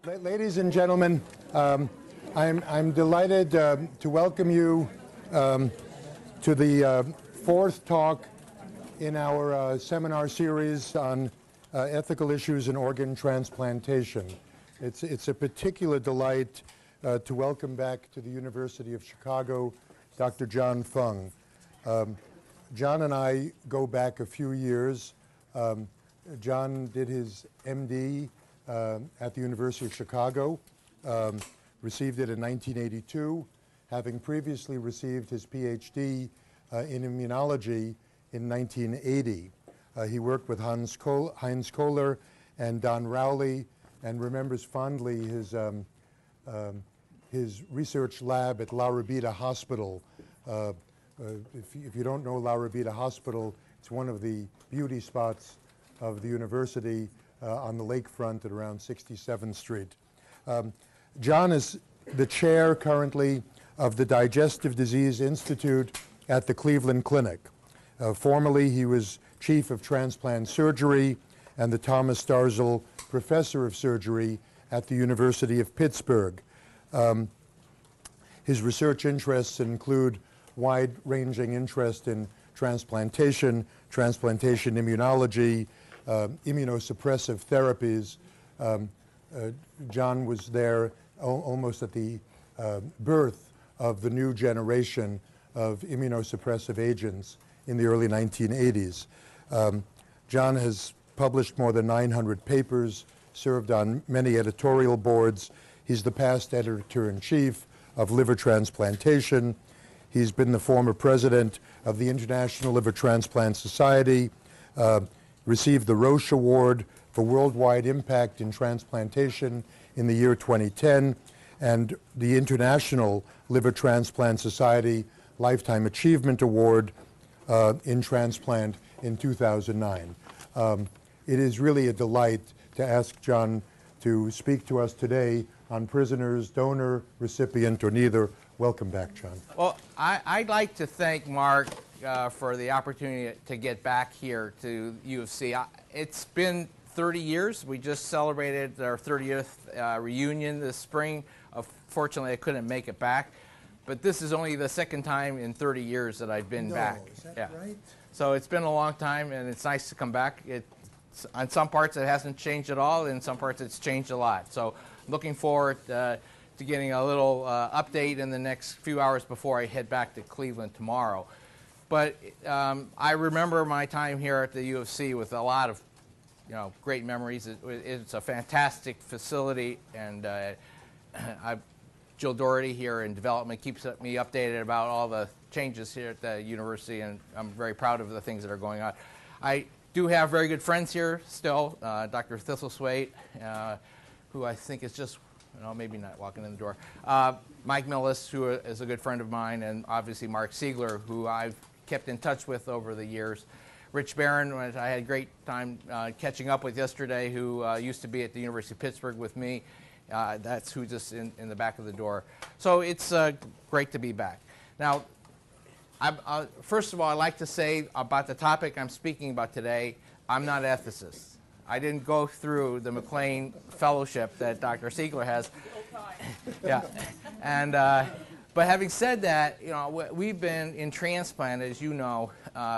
Ladies and gentlemen, I'm delighted to welcome you to the fourth talk in our seminar series on ethical issues in organ transplantation. It's a particular delight to welcome back to the University of Chicago Dr. John Fung. John and I go back a few years. John did his MD at the University of Chicago, received it in 1982, having previously received his PhD in immunology in 1980. He worked with Heinz Kohler and Don Rowley, and remembers fondly his research lab at La Rabida Hospital. If you don't know La Rabida Hospital, it's one of the beauty spots of the university on the lakefront at around 67th Street. John is the chair currently of the Digestive Disease Institute at the Cleveland Clinic. Formerly, he was chief of transplant surgery and the Thomas Starzl Professor of Surgery at the University of Pittsburgh. His research interests include wide-ranging interest in transplantation, transplantation immunology, immunosuppressive therapies. John was there almost at the birth of the new generation of immunosuppressive agents in the early 1980s. John has published more than 900 papers, served on many editorial boards. He's the past editor-in-chief of Liver Transplantation. He's been the former president of the International Liver Transplant Society, received the Roche Award for Worldwide Impact in Transplantation in the year 2010, and the International Liver Transplant Society Lifetime Achievement Award in transplant in 2009. It is really a delight to ask John to speak to us today on prisoners, donor, recipient, or neither. Welcome back, John. Well, I'd like to thank Mark for the opportunity to get back here to U of C. It's been 30 years. We just celebrated our 30th reunion this spring. Fortunately, I couldn't make it back. But this is only the second time in 30 years that I've been back. Is that right? So it's been a long time, and it's nice to come back. On some parts, it hasn't changed at all. In some parts, it's changed a lot. So looking forward to getting a little update in the next few hours before I head back to Cleveland tomorrow. But I remember my time here at the U of C with a lot of great memories. It's a fantastic facility, and Jill Doherty here in development keeps me updated about all the changes here at the university, and I'm very proud of the things that are going on. I do have very good friends here still, Dr. Thistlethwaite, who I think is just, maybe not walking in the door, Mike Millis, who is a good friend of mine, and obviously Mark Siegler, who I've kept in touch with over the years. Rich Barron, I had a great time catching up with yesterday, who used to be at the University of Pittsburgh with me. That's who's just in the back of the door. So it's great to be back. Now, first of all, I'd like to say about the topic I'm speaking about today, I'm not an ethicist. I didn't go through the MacLean Fellowship that Dr. Siegler has. Yeah, and but having said that, we've been in transplant, as you know.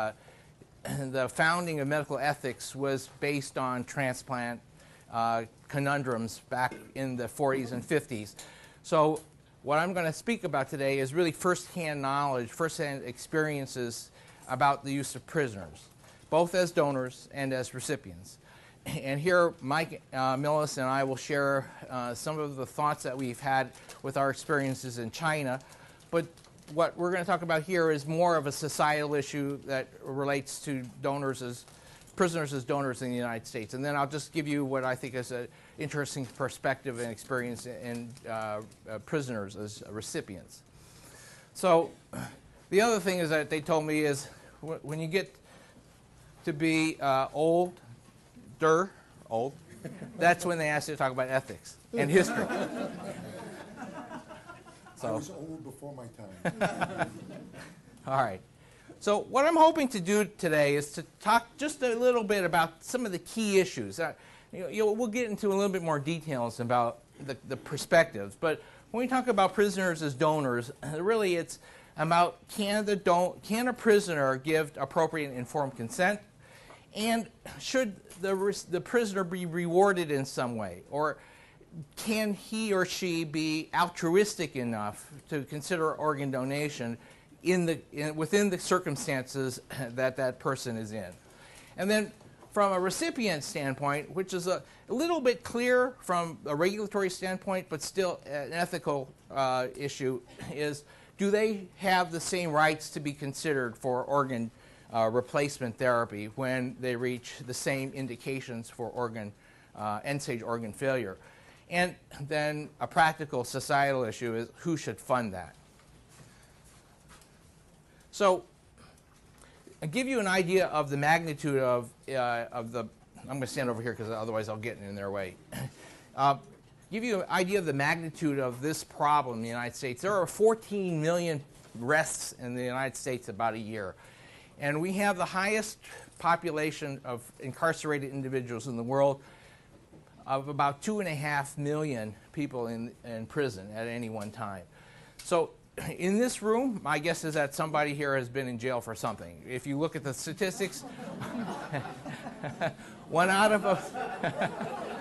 The founding of medical ethics was based on transplant conundrums back in the 40s and 50s. So what I'm going to speak about today is really first-hand knowledge, first-hand experiences about the use of prisoners, both as donors and as recipients. And here, Mike Millis and I will share some of the thoughts that we've had with our experiences in China. But what we're going to talk about here is more of a societal issue that relates to prisoners as donors in the United States. And then I'll just give you what I think is an interesting perspective and experience in prisoners as recipients. So the other thing is that they told me is when you get to be old, that's when they ask you to talk about ethics and history. I was old before my time. All right. So what I'm hoping to do today is to talk just a little bit about some of the key issues. We'll get into a little bit more details about the perspectives. But when we talk about prisoners as donors, really it's about can a prisoner give appropriate and informed consent, and should the prisoner be rewarded in some way, or can he or she be altruistic enough to consider organ donation within the circumstances that that person is in. And then from a recipient standpoint, which is a little bit clear from a regulatory standpoint, but still an ethical issue, is do they have the same rights to be considered for organ replacement therapy when they reach the same indications for end-stage organ failure? And then a practical societal issue is who should fund that. So I'll give you an idea of the magnitude of the, I'm going to stand over here because otherwise I'll get in their way. Give you an idea of the magnitude of this problem in the United States. There are 14 million arrests in the United States about a year. And we have the highest population of incarcerated individuals in the world, of about 2.5 million people in prison at any one time. So in this room, my guess is that somebody here has been in jail for something. If you look at the statistics, one out of a...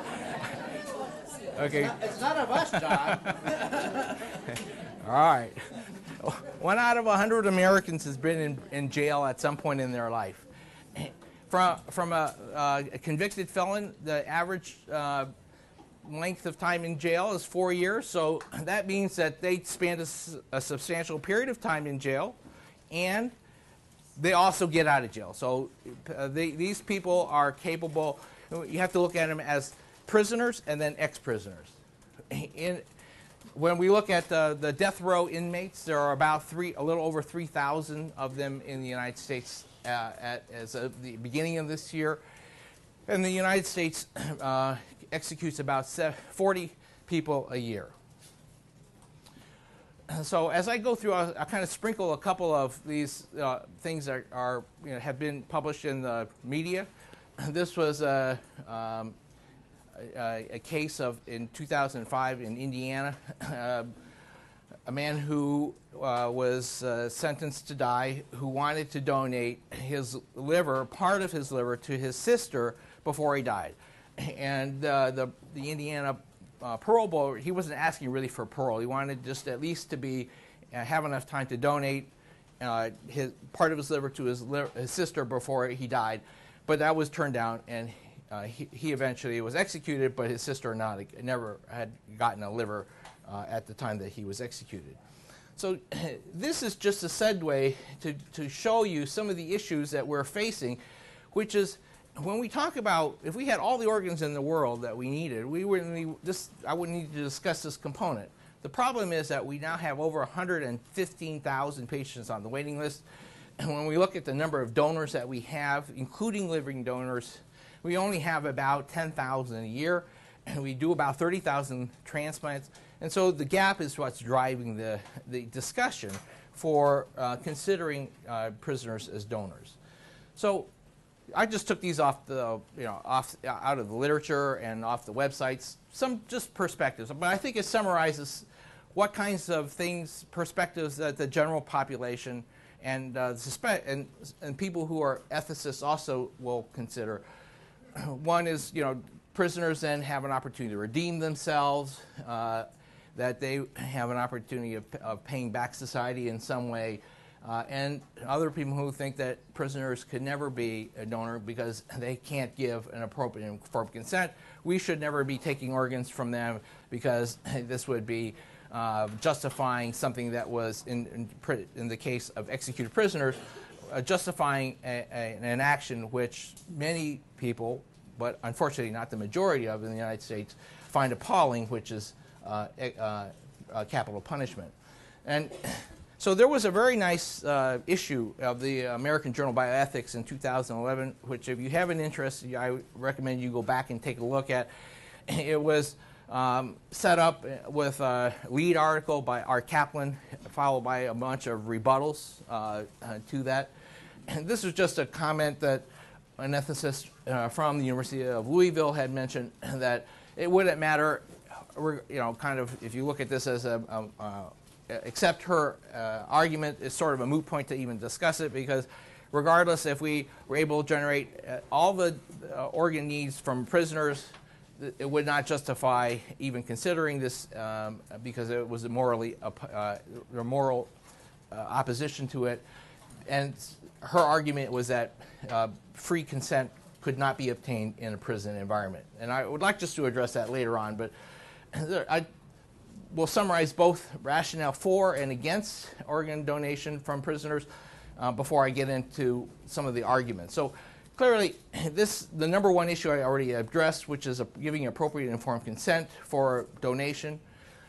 Okay. It's none of us, John. All right. 1 out of 100 Americans has been in jail at some point in their life. From a convicted felon, the average length of time in jail is 4 years, so that means that they spend a substantial period of time in jail, and they also get out of jail. So these people are capable. You have to look at them as prisoners and then ex-prisoners. When we look at the death row inmates, there are about a little over 3,000 of them in the United States as of the beginning of this year. And the United States executes about 40 people a year. So as I go through, I'll kind of sprinkle a couple of these things that have been published in the media. This was a case in 2005 in Indiana. A man who was sentenced to die, who wanted to donate his liver, part of his liver, to his sister before he died. And the Indiana parole board, he wasn't asking really for parole. He wanted just at least to have enough time to donate part of his liver to his sister before he died. But that was turned down, and he eventually was executed, but his sister never had gotten a liver at the time that he was executed. So this is just a segue to show you some of the issues that we're facing, which is when we talk about, if we had all the organs in the world that we needed, I wouldn't need to discuss this component. The problem is that we now have over 115,000 patients on the waiting list. And when we look at the number of donors that we have, including living donors, we only have about 10,000 a year, and we do about 30,000 transplants. And so the gap is what's driving the discussion for considering prisoners as donors. So I just took these off out of the literature and off the websites, some just perspectives. But I think it summarizes what kinds of perspectives that the general population and people who are ethicists also will consider. One is, prisoners then have an opportunity to redeem themselves, that they have an opportunity of paying back society in some way, and other people who think that prisoners could never be a donor because they can't give an appropriate and informed consent. We should never be taking organs from them because this would be justifying something that was, in the case of executed prisoners, justifying an action which many people, but unfortunately not the majority of in the United States, find appalling, which is capital punishment. And so there was a very nice issue of the American Journal of Bioethics in 2011, which if you have an interest, I recommend you go back and take a look at. It was set up with a lead article by Art Kaplan, followed by a bunch of rebuttals to that. And this was just a comment that an ethicist from the University of Louisville had mentioned, that it wouldn't matter kind of, if you look at this as accept her argument, is sort of a moot point to even discuss it, because regardless if we were able to generate all the organ needs from prisoners, it would not justify even considering this, because it was a moral opposition to it. And her argument was that free consent could not be obtained in a prison environment. And I would like just to address that later on, but I will summarize both rationale for and against organ donation from prisoners before I get into some of the arguments. So clearly, the number one issue I already addressed, which is giving appropriate informed consent for donation.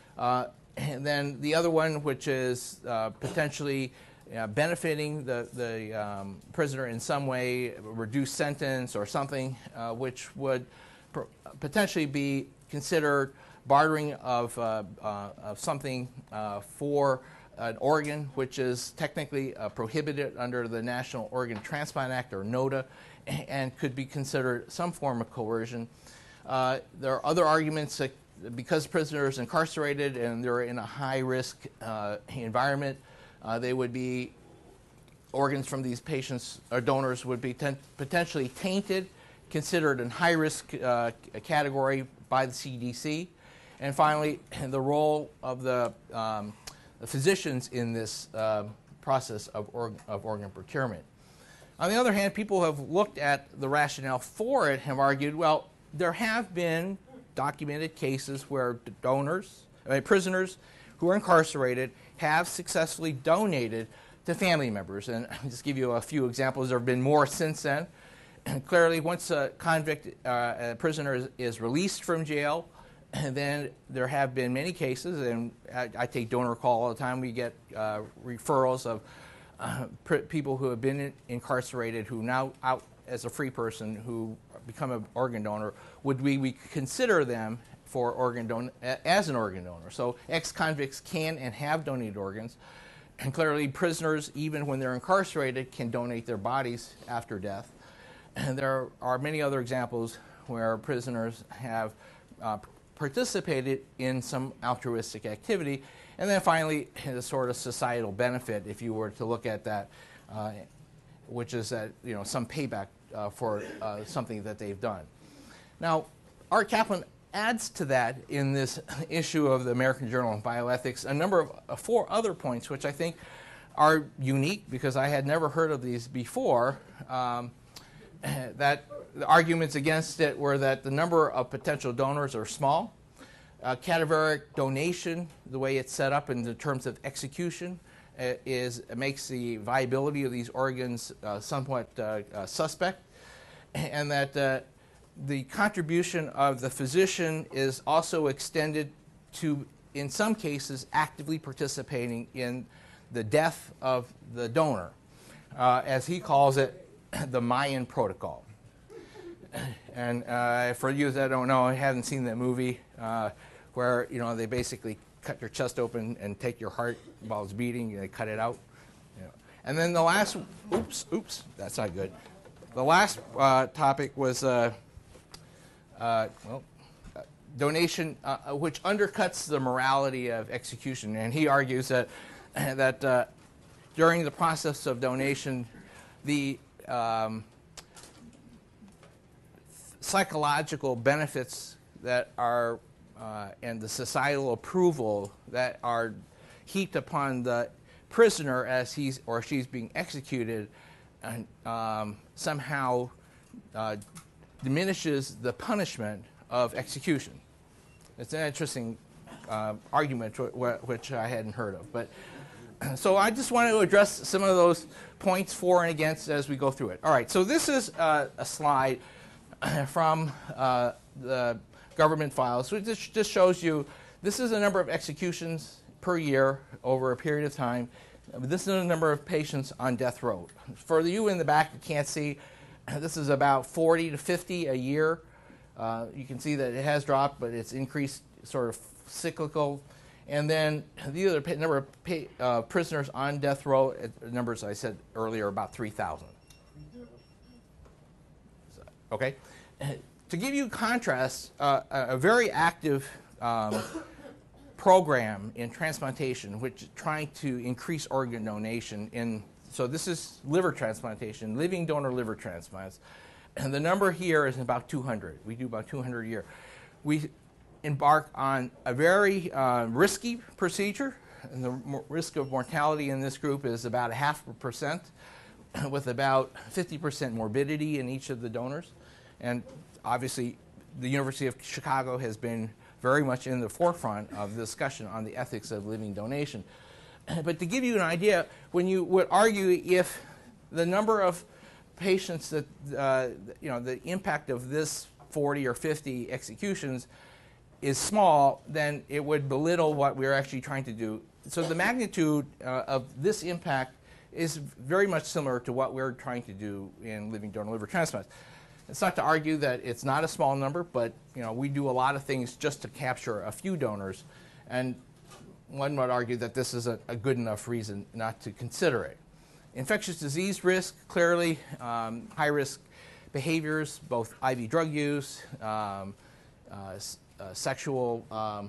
And then the other one, which is potentially benefiting the prisoner in some way, reduced sentence or something, which would potentially be considered bartering of something for an organ, which is technically prohibited under the National Organ Transplant Act, or NOTA, and could be considered some form of coercion. There are other arguments that because prisoners incarcerated and they're in a high-risk environment, they would be, organs from these patients or donors would be potentially tainted, considered in high-risk category by the CDC. And finally, the role of the physicians in this process of organ procurement. On the other hand, people have looked at the rationale for it, have argued, well, there have been documented cases where prisoners who are incarcerated have successfully donated to family members. And I'll just give you a few examples. There have been more since then. And clearly, once a a prisoner is released from jail, then there have been many cases, and I take donor call all the time. We get referrals of people who have been incarcerated who now out as a free person who become an organ donor. Would we consider them for as an organ donor? So ex-convicts can and have donated organs, and clearly prisoners, even when they're incarcerated, can donate their bodies after death. And there are many other examples where prisoners have participated in some altruistic activity. And then finally, the sort of societal benefit, if you were to look at that, which is that some payback for something that they've done. Now, Art Kaplan adds to that in this issue of the American Journal of Bioethics a number of 4 other points, which I think are unique because I had never heard of these before. That the arguments against it were that the number of potential donors are small. Cadaveric donation, the way it's set up in the terms of execution, makes the viability of these organs somewhat suspect, and that the contribution of the physician is also extended to, in some cases, actively participating in the death of the donor, as he calls it, the Mayan protocol. And for you that don't know, I haven't seen that movie where they basically cut your chest open and take your heart while it's beating. They cut it out. And then the last, oops, that's not good. The last topic was donation, which undercuts the morality of execution. And he argues that during the process of donation, the psychological benefits that are and the societal approval that are heaped upon the prisoner as he's or she's being executed somehow diminishes the punishment of execution. It's an interesting argument which I hadn't heard of. But so I just wanted to address some of those points for and against as we go through it. All right, so this is a slide from the government files. So this just shows you, this is the number of executions per year over a period of time. This is the number of patients on death row. For you in the back, you can't see, this is about 40 to 50 a year. You can see that it has dropped, but it's increased sort of cyclical. And then the other number of prisoners on death row, numbers I said earlier, about 3,000. Okay? To give you contrast, a very active program in transplantation, which is trying to increase organ donation. So this is liver transplantation, living donor liver transplants. And the number here is about 200. We do about 200 a year. We embark on a very risky procedure, and the risk of mortality in this group is about 0.5%, with about 50% morbidity in each of the donors. And obviously, the University of Chicago has been very much in the forefront of the discussion on the ethics of living donation. But to give you an idea, when you would argue if the number of patients that, the impact of this 40 or 50 executions is small, then it would belittle what we're actually trying to do. So the magnitude of this impact is very much similar to what we're trying to do in living donor liver transplants. It's not to argue that it's not a small number, but we do a lot of things just to capture a few donors, and one would argue that this is a good enough reason not to consider it. Infectious disease risk, clearly, high-risk behaviors, both IV drug use, sexual,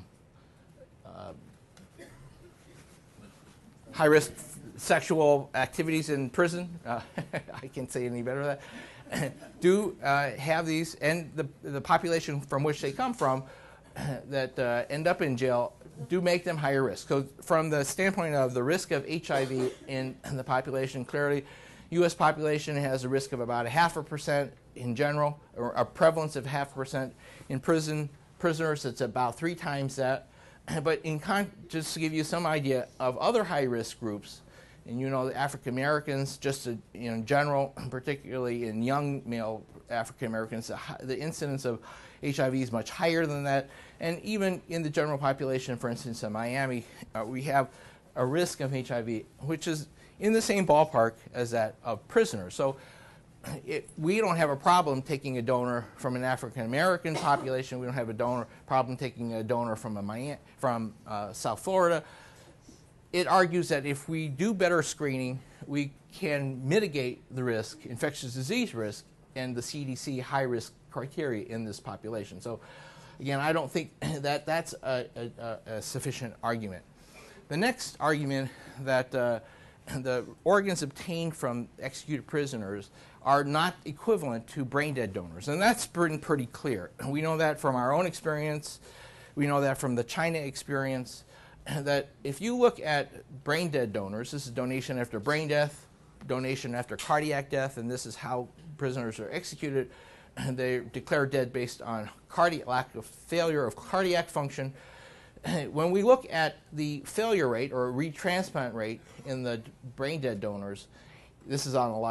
high-risk sexual activities in prison. I can't say any better than that. Do have these, and the population from which they come from that end up in jail do make them higher risk. So from the standpoint of the risk of HIV in the population, clearly, U.S. population has a risk of about 0.5% in general, or a prevalence of 0.5%. In prisoners, it's about 3 times that. But just to give you some idea of other high-risk groups, and the African Americans, just in general, particularly in young male African Americans, the incidence of HIV is much higher than that. And even in the general population, for instance, in Miami, we have a risk of HIV, which is in the same ballpark as that of prisoners. So we don't have a problem taking a donor from an African American population. We don't have a problem taking a donor from South Florida. It argues that if we do better screening, we can mitigate the risk, infectious disease risk, and the CDC high-risk criteria in this population. So, again, I don't think that that's a sufficient argument. The next argument that the organs obtained from executed prisoners are not equivalent to brain-dead donors, and that's been pretty clear. We know that from our own experience. We know that from the China experience, that if you look at brain-dead donors, this is donation after brain death, donation after cardiac death, and this is how prisoners are executed. They're declared dead based on lack of failure of cardiac function. When we look at the failure rate or retransplant rate in the brain-dead donors, this is on a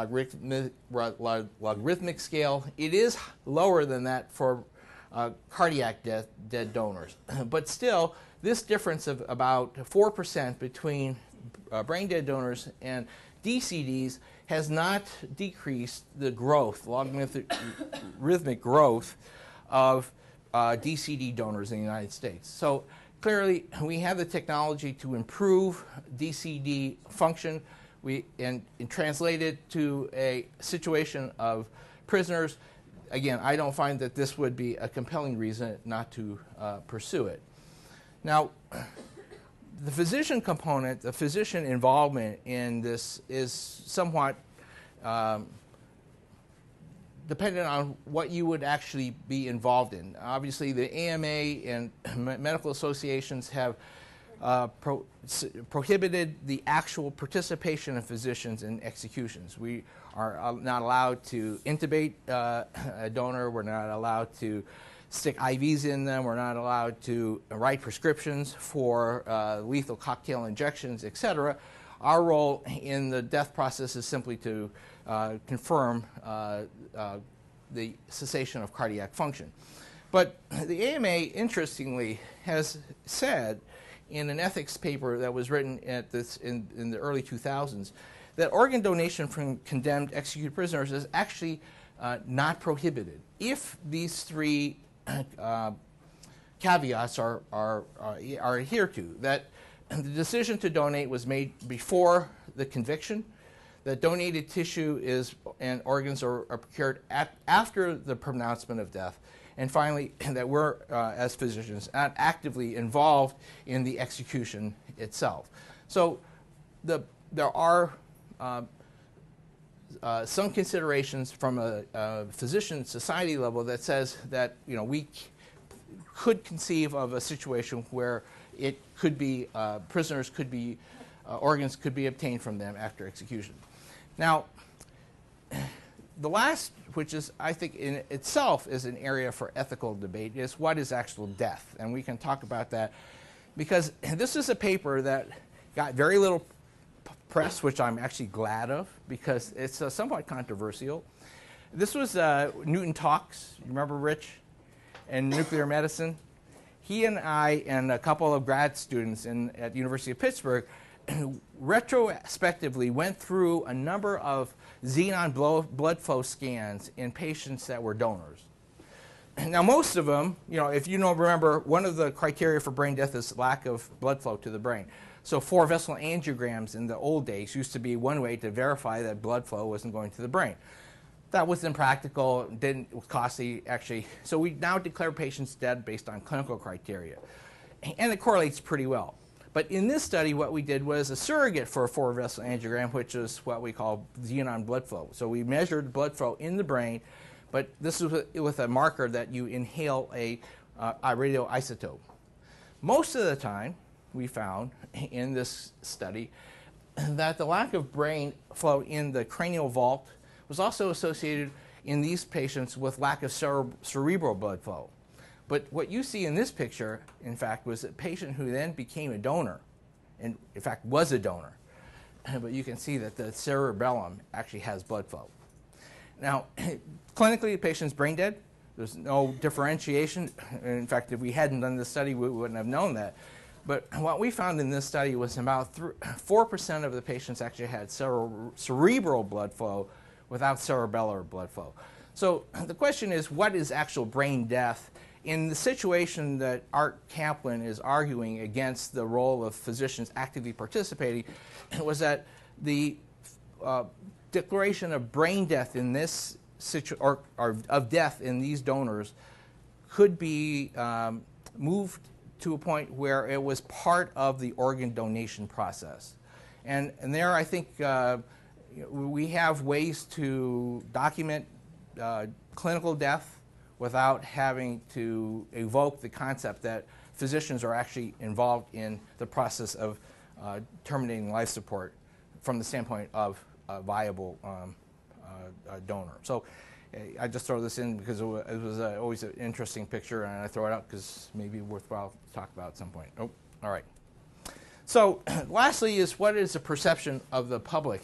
logarithmic scale. It is lower than that for cardiac dead donors. But still, this difference of about 4% between brain-dead donors and DCDs has not decreased the growth, logarithmic growth of DCD donors in the United States. So clearly, we have the technology to improve DCD function and translate it to a situation of prisoners. Again, I don't find that this would be a compelling reason not to pursue it. Now, the physician component, the physician involvement in this is somewhat dependent on what you would actually be involved in. Obviously, the AMA and medical associations have prohibited the actual participation of physicians in executions. We are not allowed to intubate a donor. We're not allowed to stick IVs in them. We're not allowed to write prescriptions for lethal cocktail injections, etc. Our role in the death process is simply to confirm the cessation of cardiac function. But the AMA, interestingly, has said in an ethics paper that was written at in the early 2000s that organ donation from condemned executed prisoners is actually not prohibited if these 3 caveats are adhered to. That the decision to donate was made before the conviction, that donated tissue and organs are procured after the pronouncement of death, And finally, that we're, as physicians, not actively involved in the execution itself. So there are some considerations from a physician society level that says that we could conceive of a situation where it could be prisoners could be organs could be obtained from them after execution. Now, the last, which is I think in itself is an area for ethical debate, is what is actual death, and we can talk about that because this is a paper that got very little press, which I'm actually glad of because it's somewhat controversial. This was Newton Talks. You remember Rich? In nuclear medicine. He and I and a couple of grad students at the University of Pittsburgh retrospectively went through a number of xenon blood flow scans in patients that were donors. Now, most of them, if you don't remember, one of the criteria for brain death is lack of blood flow to the brain. So 4-vessel angiograms in the old days used to be one way to verify that blood flow wasn't going to the brain. That was impractical, it was costly, actually. So we now declare patients dead based on clinical criteria. And it correlates pretty well. But in this study, what we did was a surrogate for a 4-vessel angiogram, which is what we call xenon blood flow. So we measured blood flow in the brain, but this is with a marker that you inhale a radioisotope. Most of the time, we found in this study that the lack of brain flow in the cranial vault was also associated in these patients with lack of cerebral blood flow. But what you see in this picture, in fact, was a patient who then became a donor, and in fact was a donor. But you can see that the cerebellum actually has blood flow. Now, clinically, the patient's brain dead. There's no differentiation. In fact, if we hadn't done this study, we wouldn't have known that. But what we found in this study was about 4% of the patients actually had cerebral blood flow without cerebellar blood flow. So the question is, what is actual brain death? In the situation that Art Kaplan is arguing against the role of physicians actively participating, was that the declaration of brain death in this or of death in these donors could be moved to a point where it was part of the organ donation process. And there I think we have ways to document clinical death without having to evoke the concept that physicians are actually involved in the process of terminating life support from the standpoint of a viable donor. So I just throw this in because it was always an interesting picture, and I throw it out because maybe worthwhile to talk about at some point. Oh, all right. So lastly is what is the perception of the public?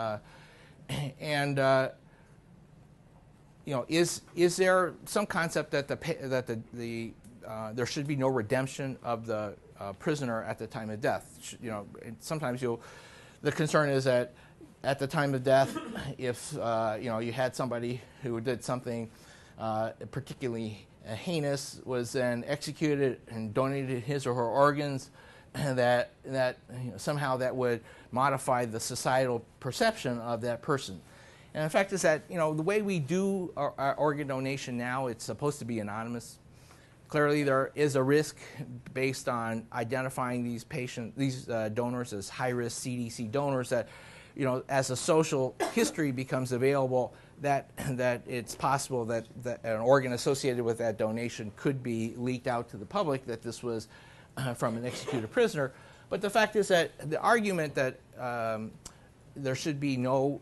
Is there some concept that there should be no redemption of the prisoner at the time of death? Sometimes the concern is that at the time of death, if you had somebody who did something particularly heinous, was then executed and donated his or her organs, that somehow that would modify the societal perception of that person. And the fact is that the way we do our organ donation now, it's supposed to be anonymous. Clearly, there is a risk based on identifying these donors as high-risk CDC donors that, as a social history becomes available, that it's possible that an organ associated with that donation could be leaked out to the public that this was from an executed prisoner. But the fact is that the argument that there should be no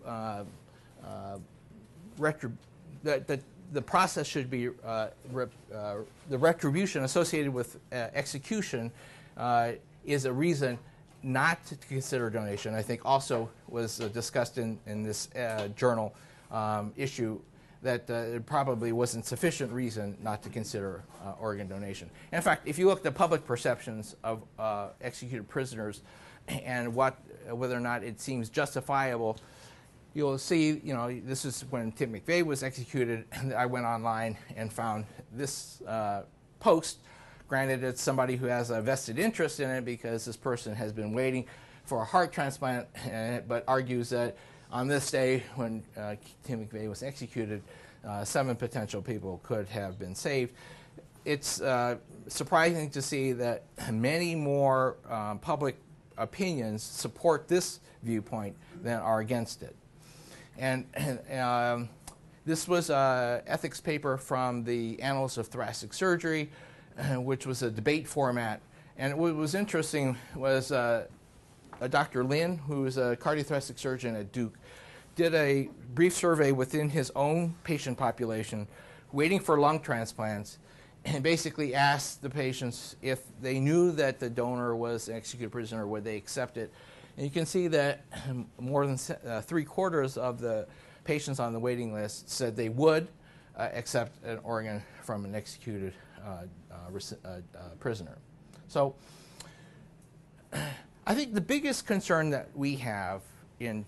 that the process should be the retribution associated with execution is a reason not to consider donation. I think also was discussed in this journal issue that it probably wasn't sufficient reason not to consider organ donation. And in fact, if you look at the public perceptions of executed prisoners and whether or not it seems justifiable, you'll see, this is when Tim McVeigh was executed, and I went online and found this post. Granted, it's somebody who has a vested interest in it because this person has been waiting for a heart transplant, but argues that on this day when Tim McVeigh was executed, 7 potential people could have been saved. It's surprising to see that many more public opinions support this viewpoint than are against it. And this was an ethics paper from the Annals of Thoracic Surgery, which was a debate format. And what was interesting was Dr. Lin, who is a cardiothoracic surgeon at Duke, did a brief survey within his own patient population waiting for lung transplants, and basically asked the patients if they knew that the donor was an executed prisoner, would they accept it. And you can see that more than 3/4 of the patients on the waiting list said they would accept an organ from an executed prisoner. So I think the biggest concern that we have in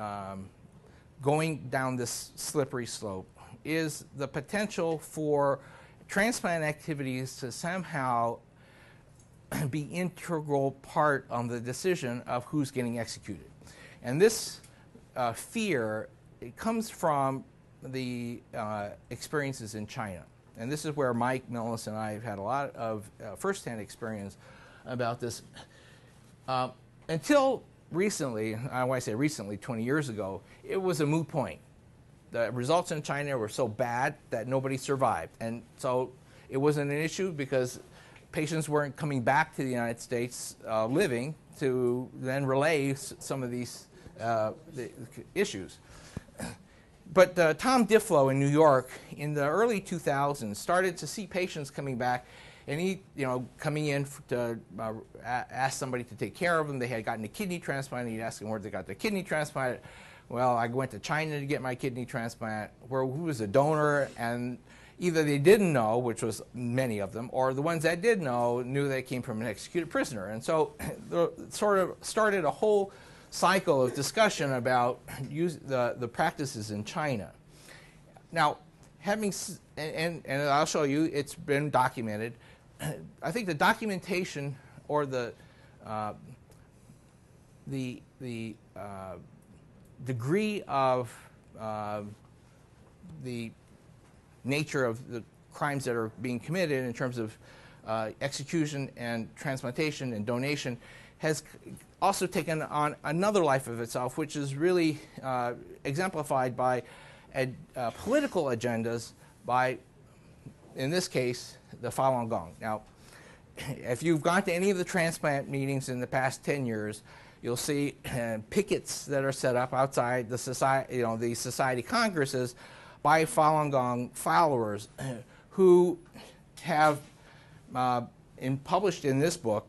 going down this slippery slope is the potential for transplant activities to somehow be integral part of the decision of who's getting executed. And this fear, it comes from the experiences in China. And this is where Mike Millis and I have had a lot of firsthand experience about this. Until recently, when I say recently, 20 years ago, it was a moot point. The results in China were so bad that nobody survived. And so it wasn't an issue because patients weren't coming back to the United States living to then relay some of these the issues. But Tom Diflo in New York in the early 2000s started to see patients coming back, and he, coming in to ask somebody to take care of them. They had gotten a kidney transplant, and he'd ask them where they got their kidney transplanted. Well, I went to China to get my kidney transplant. Who was a donor? And either they didn't know, which was many of them, or the ones that did know knew they came from an executed prisoner. And so sort of started a whole cycle of discussion about the practices in China. Now, and I'll show you, it's been documented. I think the documentation or the degree of the nature of the crimes that are being committed in terms of execution and transplantation and donation has also taken on another life of itself, which is really exemplified by political agendas by, in this case, the Falun Gong. Now, if you've gone to any of the transplant meetings in the past 10 years, you'll see pickets that are set up outside the society, the society congresses by Falun Gong followers who have published in this book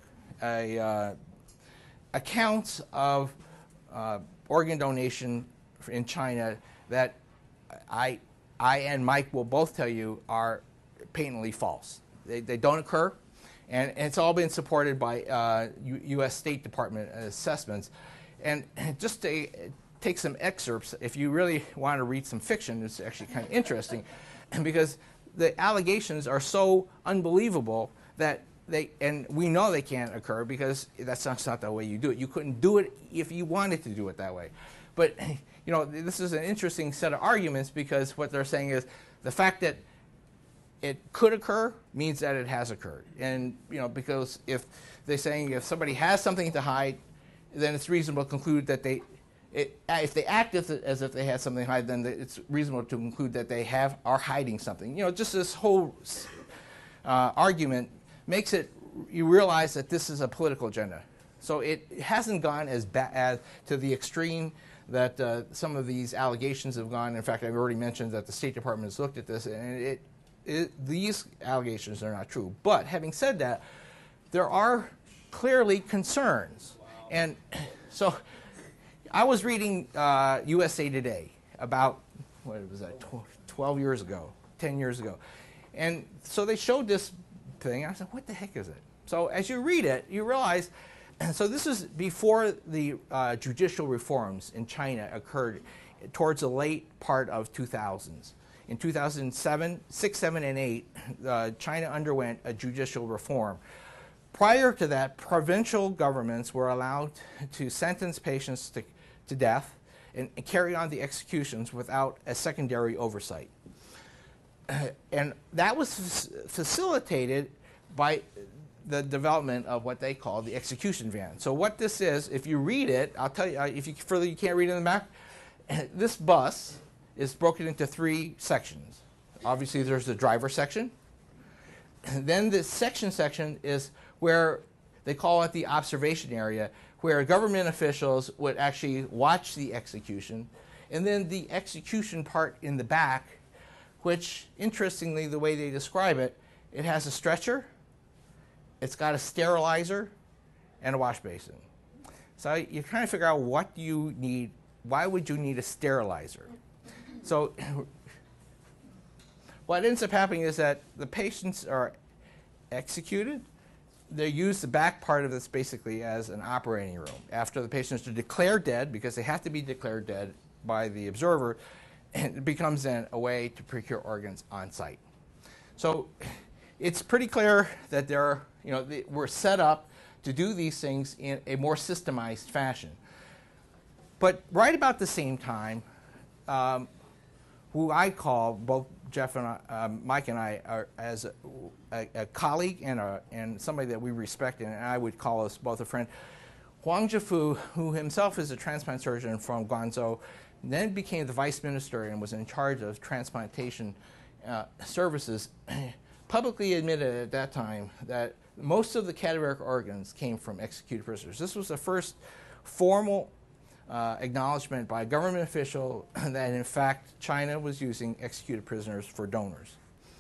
accounts of organ donation in China that I and Mike will both tell you are patently false. They don't occur, and it's all been supported by U.S. State Department assessments. And just to take some excerpts, if you really want to read some fiction, it's actually kind of interesting, because the allegations are so unbelievable that and we know they can't occur because that's not the way you do it. You couldn't do it if you wanted to do it that way. But this is an interesting set of arguments, because what they're saying is the fact that it could occur means that it has occurred. And because if they're saying if somebody has something to hide, then it's reasonable to conclude that if they act as if they had something to hide, then it's reasonable to conclude that they are hiding something. Just this whole argument makes you realize that this is a political agenda. So it hasn't gone as bad to the extreme that some of these allegations have gone. In fact, I've already mentioned that the State Department has looked at this, and these allegations are not true. But having said that, there are clearly concerns. And so I was reading USA Today about, what was that, 12 years ago, 10 years ago. And so they showed this thing. I said, what the heck is it? So as you read it, you realize, so this is before the judicial reforms in China occurred towards the late part of 2000s. In 2007, 6, 7, and 8, China underwent a judicial reform. Prior to that, provincial governments were allowed to sentence patients to death and carry on the executions without a secondary oversight. and that was facilitated by the development of what they call the execution van. So what this is, if you read it, I'll tell you, if you further you can't read it in the back, this bus is broken into 3 sections. Obviously, there's the driver section. And then the section is where they call it the observation area, where government officials would actually watch the execution. And then the execution part in the back, which, interestingly, the way they describe it, it has a stretcher, it's got a sterilizer, and a wash basin. So you're trying to figure out what you need. Why would you need a sterilizer? So what ends up happening is that the patients are executed. They use the back part of this basically as an operating room. After the patients are declared dead, because they have to be declared dead by the observer, it becomes then a way to procure organs on site. So it's pretty clear that we're set up to do these things in a more systemized fashion. But right about the same time, who I call, both Jeff and Mike and I, are as a colleague and somebody that we respect, and I would call us both a friend, Huang Jifu, who himself is a transplant surgeon from Guangzhou, then became the vice minister and was in charge of transplantation services, publicly admitted at that time that most of the cadaveric organs came from executed prisoners. This was the first formal acknowledgement by a government official that, in fact, China was using executed prisoners for donors.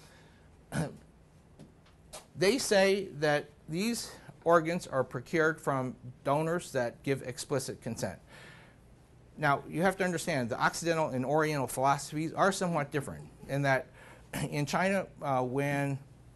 They say that these organs are procured from donors that give explicit consent. Now, you have to understand, the Occidental and Oriental philosophies are somewhat different in that in China, when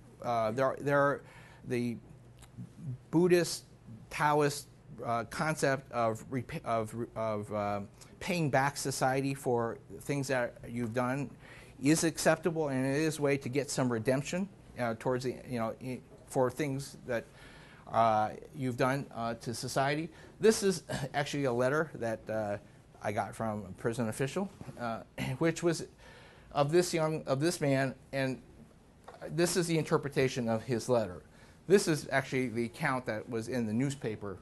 the Buddhist, Taoist concept of paying back society for things that you've done is acceptable, and it is a way to get some redemption towards for things that you've done to society. This is actually a letter that I got from a prison official, which was of this man, and this is the interpretation of his letter. This is actually the account that was in the newspaper,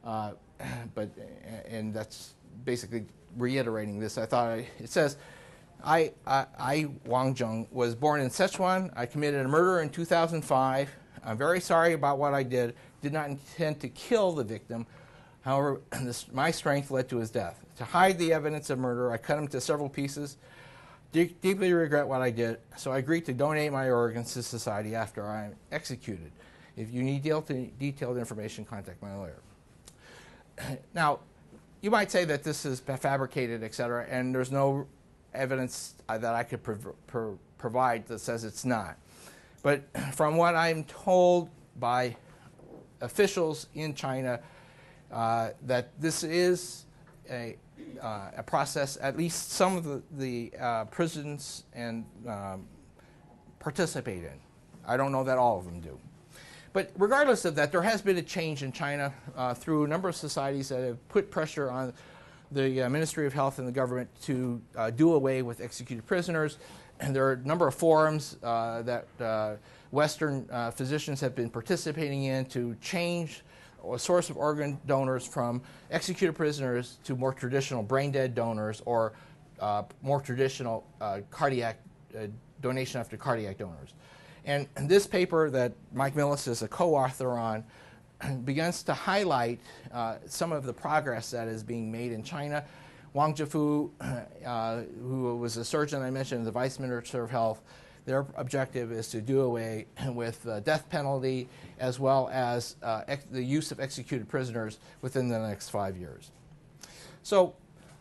and that's basically reiterating this. It says, I Wang Zheng, was born in Sichuan. I committed a murder in 2005. I'm very sorry about what I did. Did not intend to kill the victim. However, my strength led to his death. To hide the evidence of murder, I cut him to several pieces. Deeply regret what I did, so I agreed to donate my organs to society after I am executed. If you need detailed information, contact my lawyer. Now, you might say that this is fabricated, etc., and there's no evidence that I could provide that says it's not. But from what I'm told by officials in China, that this is a process at least some of the prisons and participate in. I don't know that all of them do. But regardless of that, there has been a change in China through a number of societies that have put pressure on the Ministry of Health and the government to do away with executed prisoners. And there are a number of forums that Western physicians have been participating in to change a source of organ donors from executed prisoners to more traditional brain-dead donors or more traditional cardiac donation after cardiac donors. And this paper that Mike Millis is a co-author on begins to highlight some of the progress that is being made in China. Wang Jifu, who was a surgeon I mentioned, the Vice Minister of Health, their objective is to do away with the death penalty as well as the use of executed prisoners within the next 5 years. So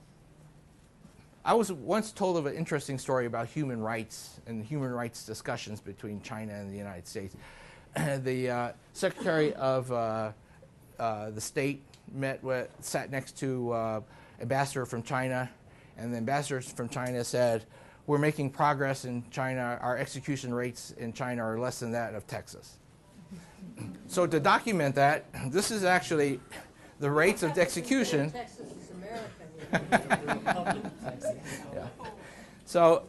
I was once told of an interesting story about human rights and human rights discussions between China and the United States. The Secretary of the State sat next to ambassador from China, and the ambassadors from China said, "We're making progress in China. Our execution rates in China are less than that of Texas." So to document that, this is actually the rates of execution. Texas is American. Yeah. So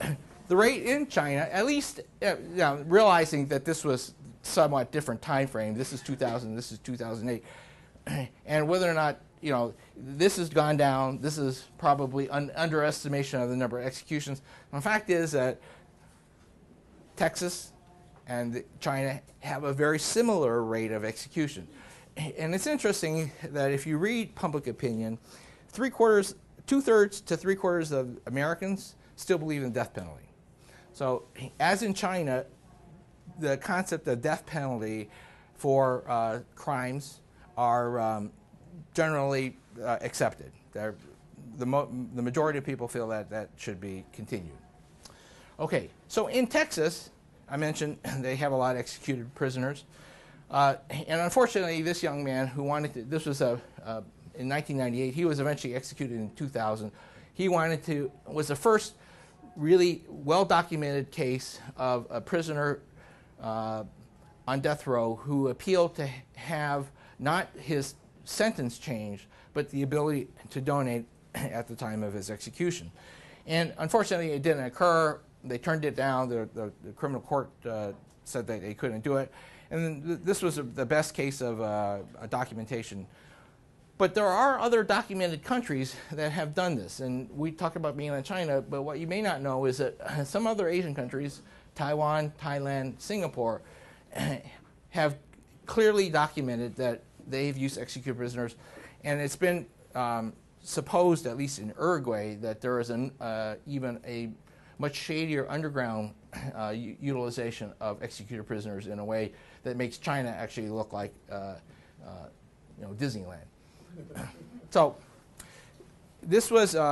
the rate in China, at least realizing that this was somewhat different time frame, this is 2000, this is 2008, and whether or not this has gone down, this is probably an underestimation of the number of executions. And the fact is that Texas and China have a very similar rate of execution. And it's interesting that if you read public opinion, two-thirds to three-quarters of Americans still believe in the death penalty. So as in China, the concept of death penalty for crimes are generally accepted. The majority of people feel that that should be continued. Okay, so in Texas, I mentioned they have a lot of executed prisoners. And unfortunately, this young man who wanted to, this was in 1998, he was eventually executed in 2000. He was the first really well-documented case of a prisoner on death row who appealed to have not his sentence changed, but the ability to donate at the time of his execution. And unfortunately, it didn't occur. They turned it down. The criminal court said that they couldn't do it. And this was the best case of a documentation. But there are other documented countries that have done this. And we talk about mainland China, but what you may not know is that some other Asian countries, Taiwan, Thailand, Singapore, have clearly documented that they've used executed prisoners. And it's been supposed, at least in Uruguay, that there is even a much shadier underground utilization of executed prisoners in a way that makes China actually look like Disneyland. So this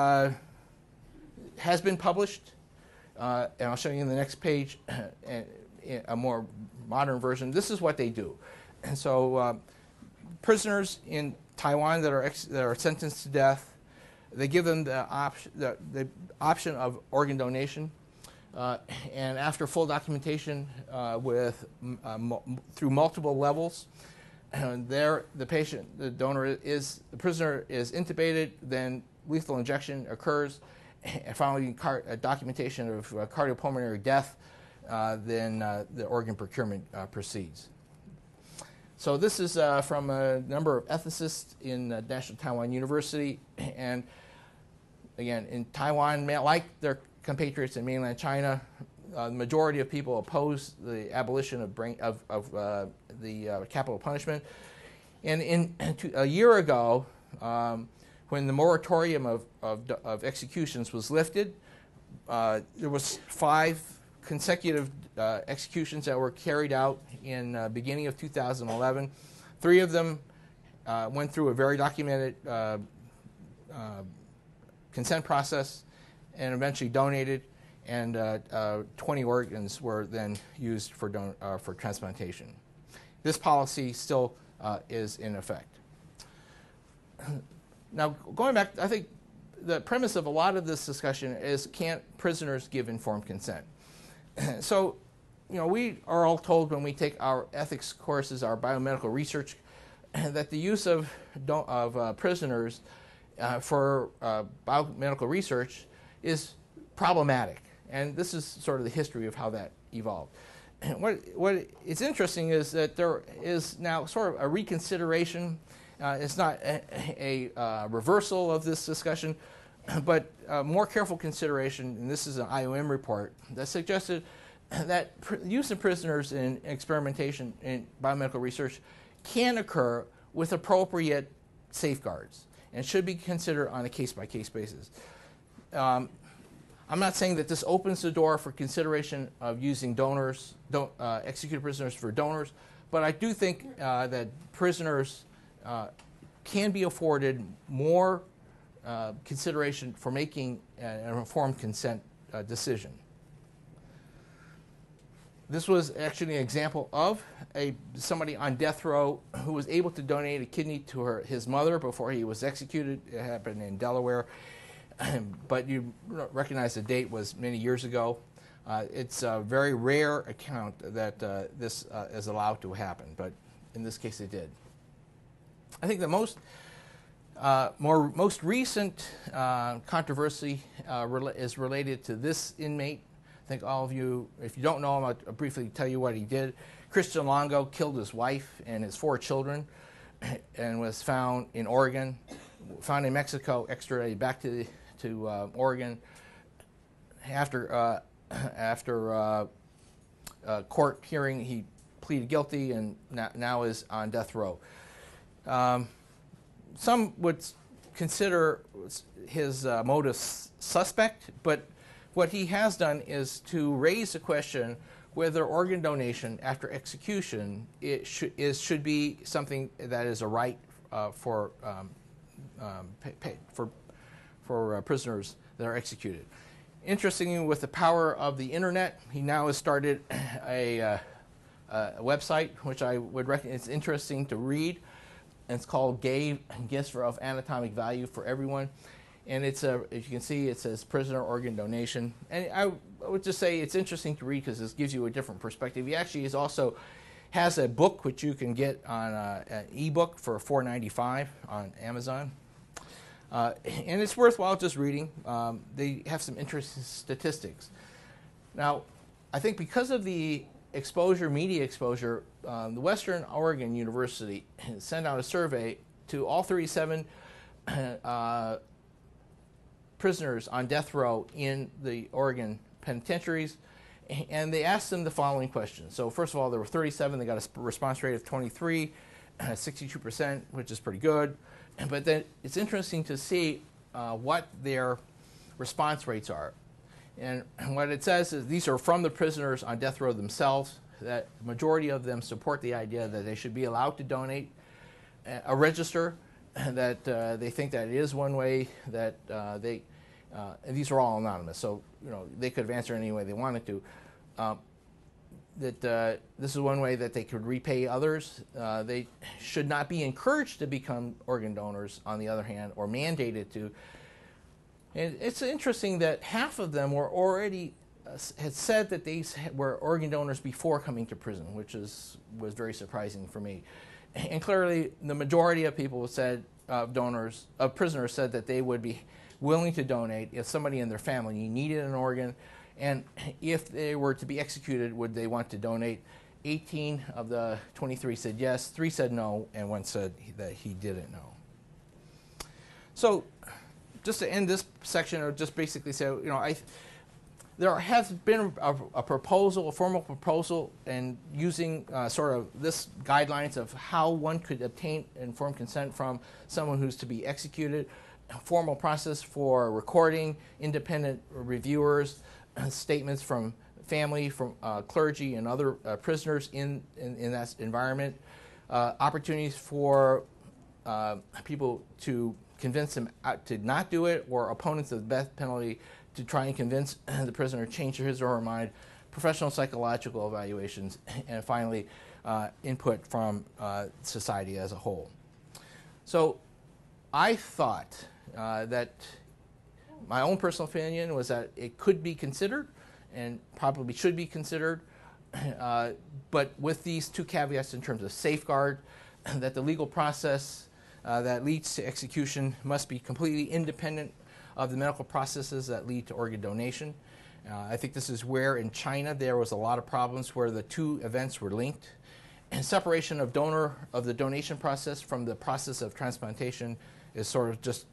has been published, and I'll show you in the next page a more modern version. This is what they do. And so prisoners in Taiwan that are sentenced to death, they give them the option of organ donation, and after full documentation through multiple levels, the prisoner is intubated, then lethal injection occurs, and finally documentation of cardiopulmonary death, then the organ procurement proceeds. So this is from a number of ethicists in National Taiwan University, and again, in Taiwan, like their compatriots in mainland China, the majority of people oppose the abolition of the capital punishment. And a year ago, when the moratorium of executions was lifted, there was 5 consecutive executions that were carried out in beginning of 2011. 3 of them went through a very documented consent process and eventually donated, and 20 organs were then used for transplantation. This policy still is in effect. Now, going back, I think the premise of a lot of this discussion is, can't prisoners give informed consent? So, we are all told when we take our ethics courses, our biomedical research, that the use of prisoners for biomedical research is problematic. And this is sort of the history of how that evolved. What is interesting is that there is now sort of a reconsideration. It's not a reversal of this discussion, but more careful consideration, and this is an IOM report that suggested that use of prisoners in experimentation in biomedical research can occur with appropriate safeguards and should be considered on a case-by-case basis. I'm not saying that this opens the door for consideration of using executed prisoners for donors, but I do think that prisoners can be afforded more consideration for making an informed consent decision. This was actually an example of somebody on death row who was able to donate a kidney to his mother before he was executed. It happened in Delaware, but you recognize the date was many years ago. It's a very rare account that this is allowed to happen, but in this case it did. I think the most recent controversy is related to this inmate. think all of you, if you don't know him, I'll briefly tell you what he did. Christian Longo killed his wife and his 4 children and was found in Oregon, found in Mexico, extradited back to Oregon. After court hearing, he pleaded guilty and now is on death row. Some would consider his motive suspect, but what he has done is to raise the question whether organ donation after execution should be something that is a right for prisoners that are executed. Interestingly, with the power of the internet, he now has started a website which I would recommend. It's interesting to read. And it's called Gifts of Anatomic Value for Everyone. And it's as you can see, it says prisoner organ donation. And I would just say it's interesting to read because this gives you a different perspective. He actually has a book which you can get on an ebook for $4.95 on Amazon. And it's worthwhile just reading. They have some interesting statistics. Now, I think because of the media exposure, the Western Oregon University sent out a survey to all 37 prisoners on death row in the Oregon penitentiaries, and they asked them the following questions. So first of all, there were 37. They got a response rate of 23, 62%, which is pretty good. But then it's interesting to see what their response rates are. And what it says is these are from the prisoners on death row themselves, that the majority of them support the idea that they should be allowed to donate, a register, that they think that it is one way that and these are all anonymous, so they could have answered any way they wanted to, that this is one way that they could repay others. They should not be encouraged to become organ donors, on the other hand, or mandated to. And it's interesting that half of them were already had said that they were organ donors before coming to prison, which was very surprising for me. And clearly, the majority of people said, prisoners said that they would be willing to donate if somebody in their family needed an organ, and if they were to be executed, would they want to donate? 18 of the 23 said yes, 3 said no, and 1 said that he didn't know. So, just to end this section, or just basically say, there has been a proposal, a formal proposal, and using sort of this guidelines of how one could obtain informed consent from someone who's to be executed, a formal process for recording independent reviewers, statements from family, from clergy and other prisoners in that environment, opportunities for people to convince them to not do it, or opponents of the death penalty to try and convince the prisoner to change his or her mind, professional psychological evaluations, and finally input from society as a whole. So I thought that my own personal opinion was that it could be considered and probably should be considered, but with these 2 caveats in terms of safeguard, that the legal process that leads to execution must be completely independent of the medical processes that lead to organ donation. I think this is where in China there was a lot of problems where the 2 events were linked. And separation of the donation process from the process of transplantation is sort of just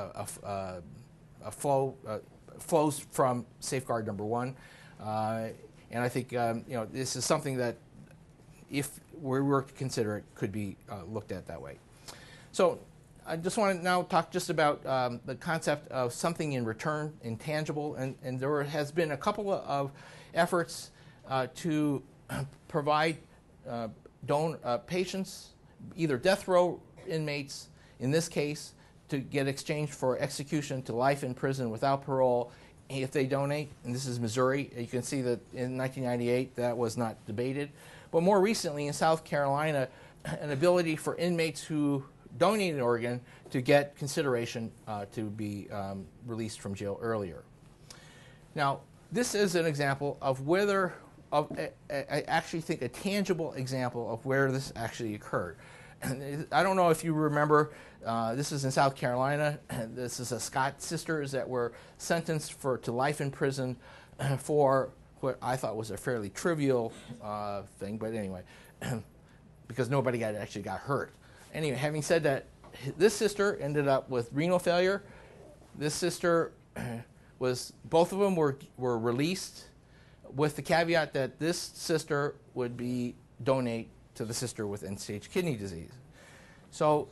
flows from safeguard number 1. And I think this is something that, if we were to consider it, could be looked at that way. So I just want to now talk just about the concept of something in return, intangible, and there has been a couple of efforts to provide patients, either death row inmates, in this case, to get exchanged for execution to life in prison without parole if they donate. And this is Missouri. You can see that in 1998 that was not debated. But more recently in South Carolina, an ability for inmates who donate an organ to get consideration to be released from jail earlier. Now, this is an example of I actually think a tangible example of where this actually occurred. I don't know if you remember, this is in South Carolina. This is Scott sisters that were sentenced to life in prison for what I thought was a fairly trivial thing, but anyway, because nobody actually got hurt. Anyway, having said that, this sister ended up with renal failure. This sister both of them were released with the caveat that this sister would donate to the sister with end-stage kidney disease. So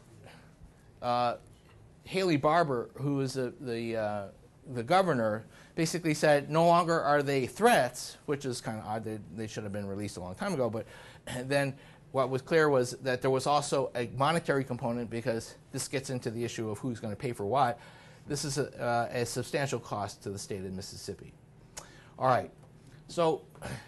Haley Barbour, who is the governor, basically said no longer are they threats, which is kind of odd. They should have been released a long time ago. But then what was clear was that there was also a monetary component, because this gets into the issue of who's going to pay for what. This is a substantial cost to the state of Mississippi. All right. So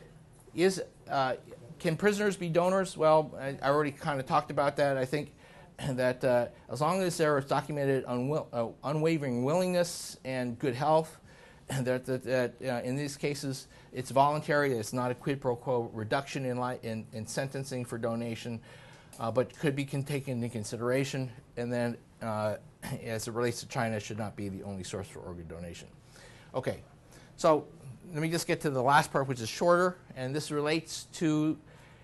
can prisoners be donors? Well, I already kind of talked about that. I think that as long as there is documented unwavering willingness and good health, that in these cases it's voluntary. It's not a quid pro quo reduction in sentencing for donation, but could be taken into consideration. And then, as it relates to China, should not be the only source for organ donation. Okay, so let me just get to the last part, which is shorter, and this relates to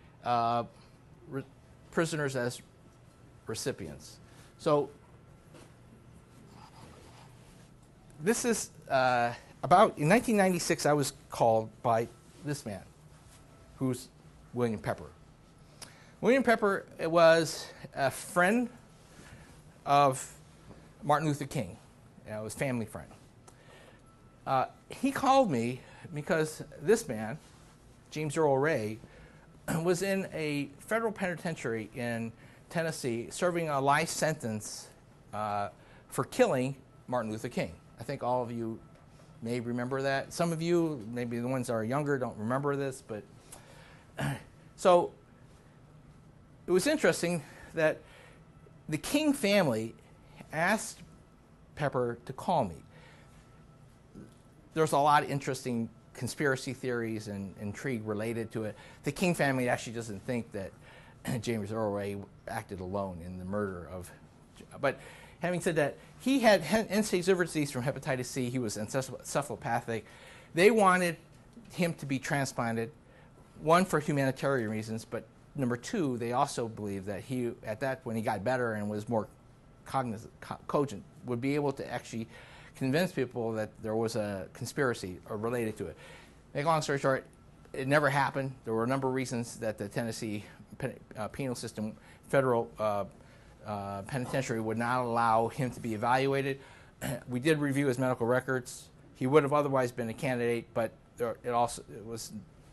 prisoners as recipients. So this is about, in 1996, I was called by this man, who's William Pepper. William Pepper was a friend of Martin Luther King. It was a family friend. He called me because this man, James Earl Ray, was in a federal penitentiary in Tennessee serving a life sentence for killing Martin Luther King. I think all of you may remember that. Some of you, maybe the ones that are younger, don't remember this, but so it was interesting that the King family asked Pepper to call me. There's a lot of interesting conspiracy theories and intrigue related to it. The King family actually doesn't think that James Earl Ray acted alone in the murder of, but having said that, he had end-stage liver disease from hepatitis C. He was encephalopathic. They wanted him to be transplanted, one, for humanitarian reasons, but number two, they also believed that he, when he got better and was more cogent, would be able to actually convince people that there was a conspiracy related to it. Make a long story short, it never happened. There were a number of reasons that the Tennessee penal system, federal penitentiary, would not allow him to be evaluated. We did review his medical records. He would have otherwise been a candidate, but it was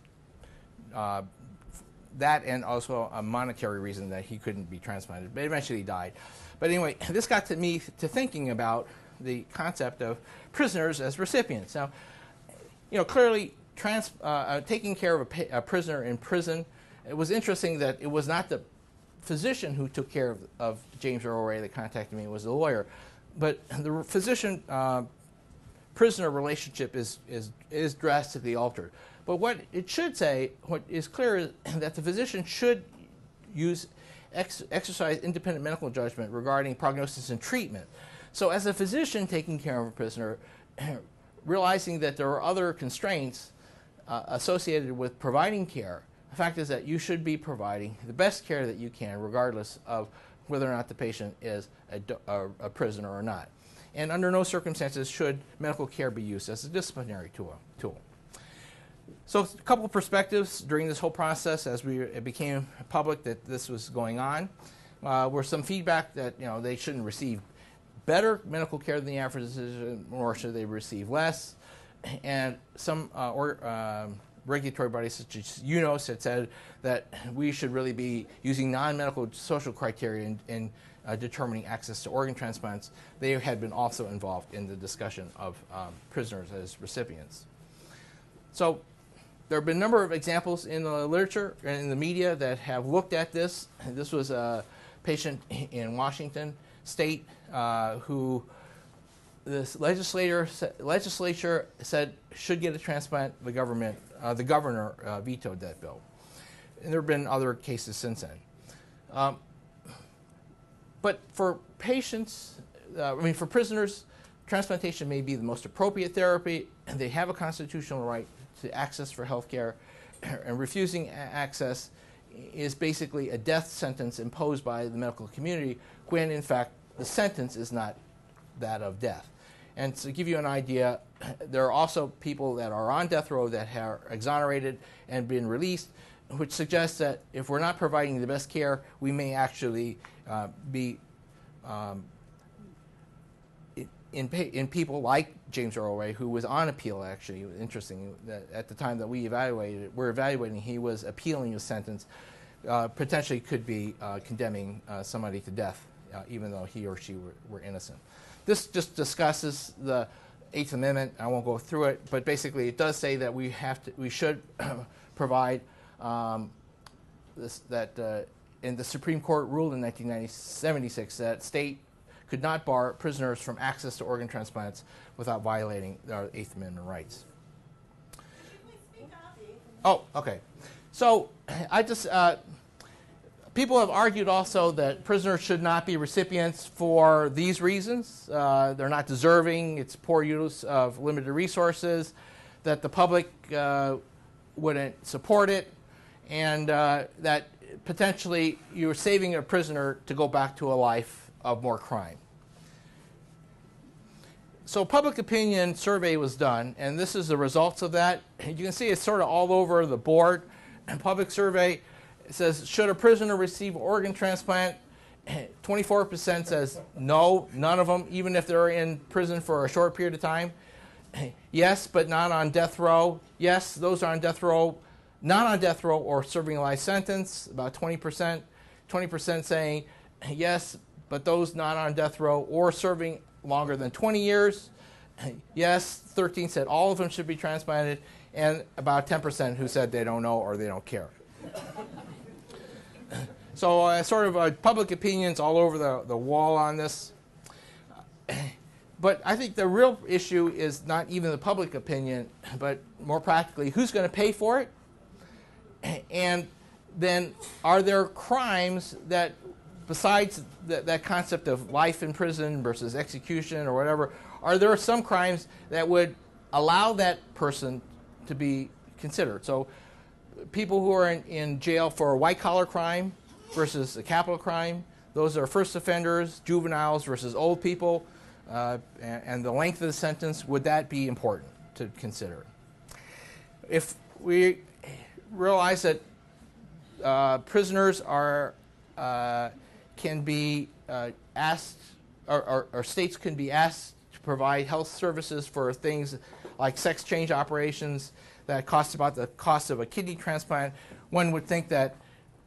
that, and also a monetary reason that he couldn't be transplanted. But eventually he died. But anyway, this got to me to thinking about the concept of prisoners as recipients. Now, clearly, taking care of a prisoner in prison, it was interesting that it was not the physician who took care of James Earl Ray that contacted me. It was the lawyer. But the physician-prisoner relationship is drastically altered. But what it should say, what is clear, is that the physician should exercise independent medical judgment regarding prognosis and treatment. So as a physician taking care of a prisoner, realizing that there are other constraints associated with providing care, the fact is that you should be providing the best care that you can, regardless of whether or not the patient is a prisoner or not. And under no circumstances should medical care be used as a disciplinary tool. So a couple of perspectives during this whole process as it became public that this was going on. Were some feedback that they shouldn't receive better medical care than the average citizen, nor should they receive less. And some regulatory bodies such as UNOS had said that we should really be using non-medical social criteria in determining access to organ transplants. They had been also involved in the discussion of prisoners as recipients. So there have been a number of examples in the literature and in the media that have looked at this. This was a patient in Washington State who this legislature said should get a transplant. The governor vetoed that bill. And there have been other cases since then. But for patients, for prisoners, transplantation may be the most appropriate therapy, and they have a constitutional right to access for health care, and refusing access is basically a death sentence imposed by the medical community when, in fact, the sentence is not that of death. And to give you an idea, there are also people that are on death row that are exonerated and been released, which suggests that if we're not providing the best care, we may actually be in people like James Earl Ray, who was on appeal. Actually, it was interesting that at the time that we're evaluating, he was appealing his sentence, potentially could be condemning somebody to death, even though he or she were innocent. This just discusses the Eighth Amendment. I won't go through it, but basically it does say that we should provide in the Supreme Court ruled in 1976 that state could not bar prisoners from access to organ transplants without violating their Eighth Amendment rights. Oh, okay. So I just people have argued also that prisoners should not be recipients for these reasons. They're not deserving. It's poor use of limited resources. That the public wouldn't support it, and that potentially you're saving a prisoner to go back to a life of more crime. So public opinion survey was done, and this is the results of that. You can see it's sort of all over the board. Public survey says, should a prisoner receive organ transplant? 24% says no, none of them, even if they're in prison for a short period of time. Yes, but not on death row. Yes, those are on death row, not on death row or serving a life sentence, about 20%. 20% saying yes, but those not on death row or serving longer than 20 years. Yes, 13 said all of them should be transplanted, and about 10% who said they don't know or they don't care. So sort of public opinions all over the wall on this. But I think the real issue is not even the public opinion, but more practically, who's going to pay for it? And then are there crimes that, besides that concept of life in prison versus execution or whatever, are there some crimes that would allow that person to be considered? So people who are in jail for a white-collar crime versus a capital crime, those are first offenders, juveniles versus old people, and the length of the sentence, would that be important to consider? If we realize that prisoners can be asked, or states can be asked to provide health services for things like sex change operations that cost about the cost of a kidney transplant, one would think that,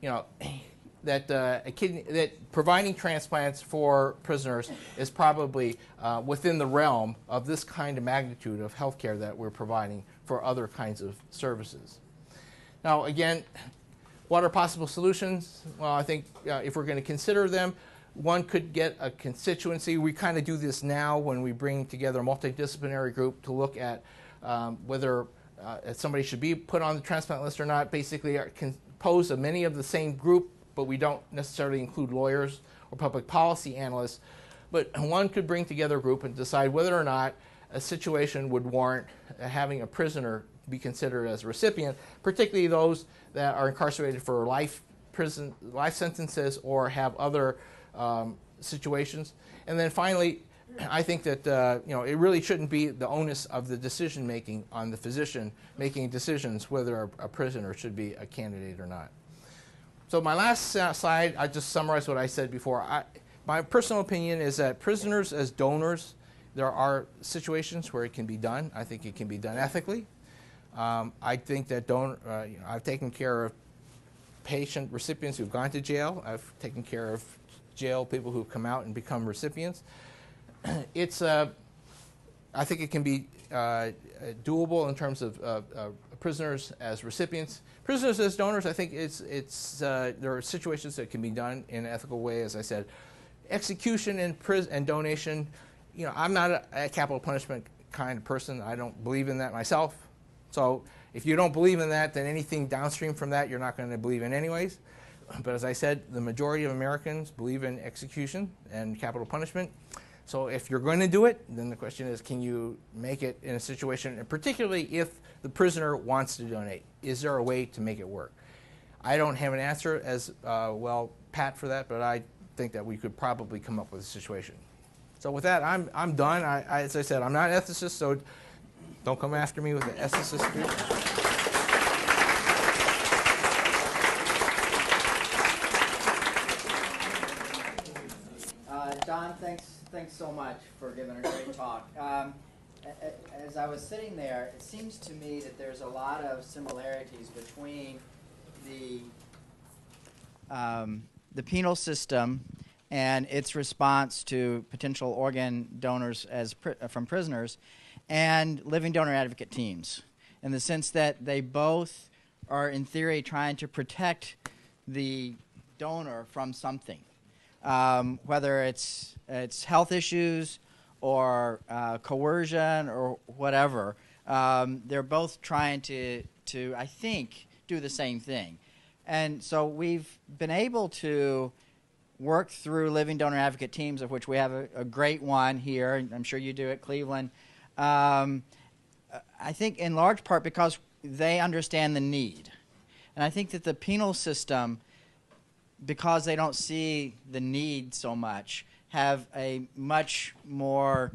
that providing transplants for prisoners is probably within the realm of this kind of magnitude of health care that we're providing for other kinds of services. Now, again, what are possible solutions? Well, I think if we're going to consider them, one could get a constituency. We kind of do this now when we bring together a multidisciplinary group to look at whether somebody should be put on the transplant list or not. Basically, composed of many of the same group, but we don't necessarily include lawyers or public policy analysts. But one could bring together a group and decide whether or not a situation would warrant having a prisoner be considered as a recipient, particularly those that are incarcerated for life sentences or have other situations. And then finally, I think that it really shouldn't be the onus of the decision making on the physician making decisions whether a prisoner should be a candidate or not. So my last slide, I just summarize what I said before. My personal opinion is that prisoners as donors, there are situations where it can be done. I think it can be done ethically. I think that I've taken care of patient recipients who've gone to jail. I've taken care of jail people who've come out and become recipients. I think it can be doable in terms of prisoners as recipients. Prisoners as donors, I think there are situations that can be done in an ethical way, as I said. Execution and donation, I'm not a capital punishment kind of person. I don't believe in that myself. So if you don't believe in that, then anything downstream from that you're not going to believe in anyways. But as I said, the majority of Americans believe in execution and capital punishment. So if you're going to do it, then the question is, can you make it in a situation, and particularly if the prisoner wants to donate, is there a way to make it work? I don't have an answer as well, Pat, for that, but I think that we could probably come up with a situation. So with that, I'm done. As I said, I'm not an ethicist, so don't come after me with the ethicist view. John, thanks so much for giving a great talk. As I was sitting there, it seems to me that there's a lot of similarities between the penal system and its response to potential organ donors from prisoners and living donor advocate teams, in the sense that they both are, in theory, trying to protect the donor from something. Whether it's health issues or coercion or whatever, they're both trying to I think, do the same thing. And so we've been able to work through living donor advocate teams, of which we have a great one here, and I'm sure you do at Cleveland. I think in large part because they understand the need. And I think that the penal system, because they don't see the need so much, have a much more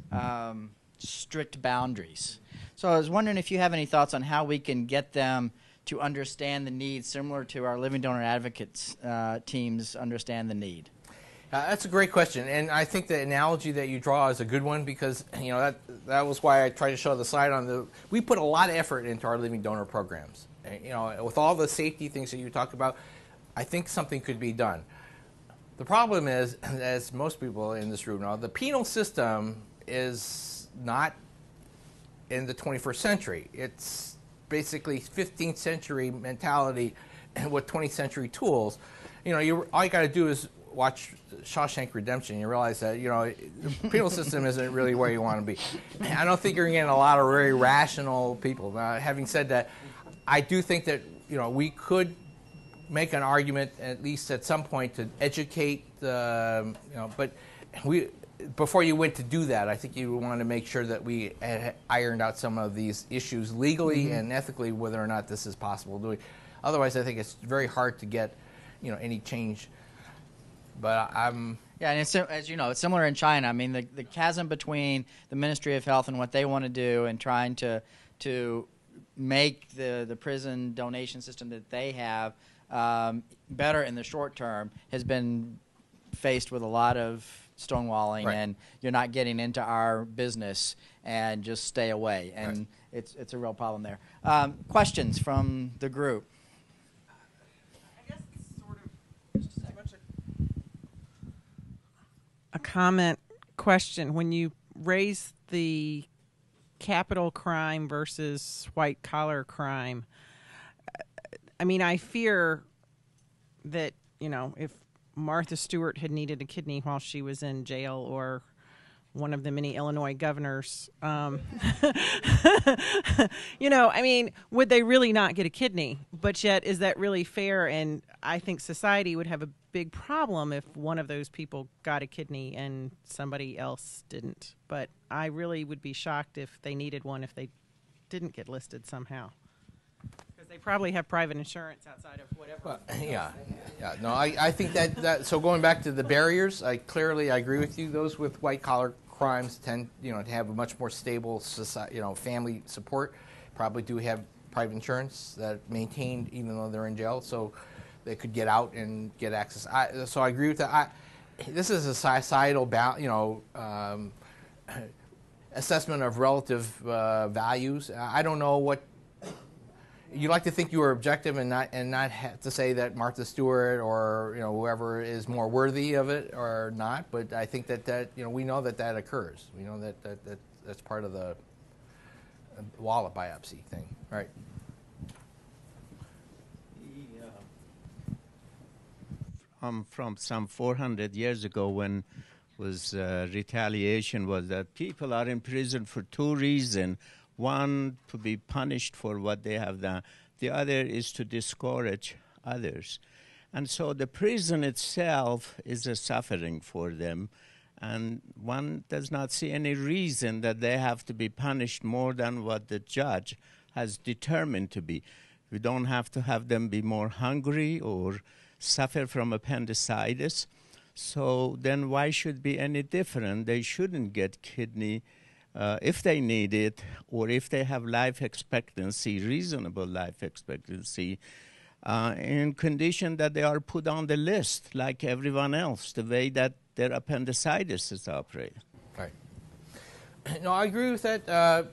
strict boundaries. So I was wondering if you have any thoughts on how we can get them to understand the need, similar to our living donor advocates teams understand the need. That's a great question, and I think the analogy that you draw is a good one, because that was why I tried to show the slide on the. We put a lot of effort into our living donor programs. With all the safety things that you talked about, I think something could be done. The problem is, as most people in this room know, the penal system is not in the 21st century. It's basically 15th century mentality with 20th century tools. All you got to do is watch Shawshank Redemption. You realize that the penal system isn't really where you want to be. I don't think you're getting a lot of very rational people. Now, having said that, I do think that we could make an argument, at least at some point, to educate but before you went to do that, I think you want to make sure that we had ironed out some of these issues legally and ethically, whether or not this is possible doing. Otherwise, I think it's very hard to get any change. But yeah, and as you know, it's similar in China. I mean, the chasm between the Ministry of Health and what they want to do and trying to make the prison donation system that they have better in the short term has been faced with a lot of stonewalling, right. And you're not getting into our business and just stay away, and right. It's a real problem there. Questions from the group? I guess it's sort of just a comment question. When you raise the capital crime versus white collar crime, I mean, I fear that, if Martha Stewart had needed a kidney while she was in jail, or one of the many Illinois governors, I mean, would they really not get a kidney? But yet, is that really fair? And I think society would have a big problem if one of those people got a kidney and somebody else didn't. But I really would be shocked if they needed one if they didn't get listed somehow. They probably have private insurance outside of whatever. Well, yeah. No, I think that. So going back to the barriers, I agree with you. Those with white collar crimes tend, to have a much more stable society, family support. Probably do have private insurance that maintained even though they're in jail, so they could get out and get access. So I agree with that. This is a societal, assessment of relative values. I don't know what. You like to think you were objective and not have to say that Martha Stewart or whoever is more worthy of it or not. But I think that we know that occurs. We know that that's part of the wallet biopsy thing, right? From some 400 years ago, when was retaliation, was that people are in prison for two reasons. One, to be punished for what they have done. The other is to discourage others. And so the prison itself is a suffering for them. and one does not see any reason that they have to be punished more than what the judge has determined to be. We don't have to have them be more hungry or suffer from appendicitis. So then why should be any different? They shouldn't get kidney if they need it, or if they have life expectancy, reasonable life expectancy, in condition that they are put on the list like everyone else, the way that their appendicitis is operated. Right. No, I agree with that.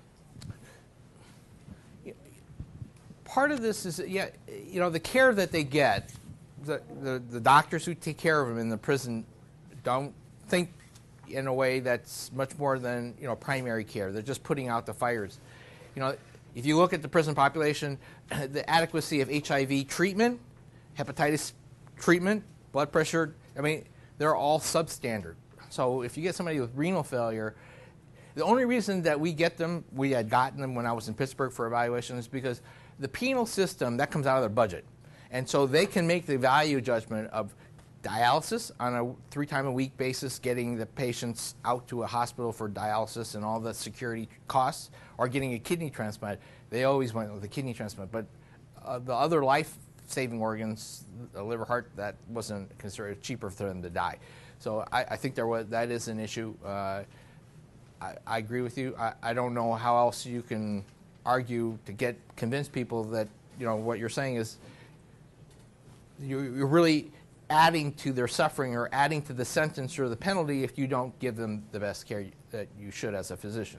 Part of this is, the care that they get, the doctors who take care of them in the prison don't think in a way that's much more than, primary care. They're just putting out the fires. If you look at the prison population, the adequacy of HIV treatment, hepatitis treatment, blood pressure, they're all substandard. So if you get somebody with renal failure, the only reason that we had gotten them when I was in Pittsburgh for evaluation, is because the penal system, that comes out of their budget. And so they can make the value judgment of dialysis on a 3-time-a-week basis, getting the patients out to a hospital for dialysis and all the security costs, or getting a kidney transplant. They always went with a kidney transplant. But the other life-saving organs, the liver, heart, that wasn't considered cheaper for them to die. So I think that is an issue. I agree with you. I don't know how else you can argue to convince people that what you're saying is you're really adding to their suffering or adding to the sentence or the penalty if you don't give them the best care that you should as a physician.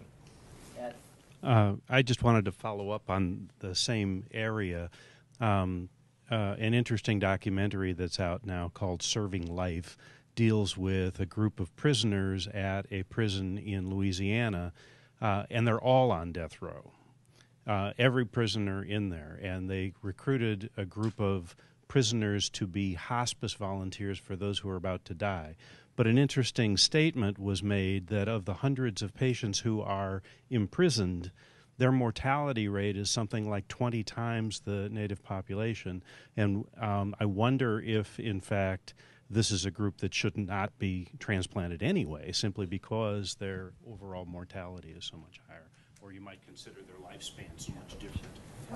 I just wanted to follow up on the same area. An interesting documentary that's out now called Serving Life deals with a group of prisoners at a prison in Louisiana, and they're all on death row. Every prisoner in there, and they recruited a group of prisoners to be hospice volunteers for those who are about to die. But an interesting statement was made that of the hundreds of patients who are imprisoned, their mortality rate is something like 20 times the native population. And I wonder if, in fact, this is a group that should not be transplanted anyway, simply because their overall mortality is so much higher. Or you might consider their lifespan so much different.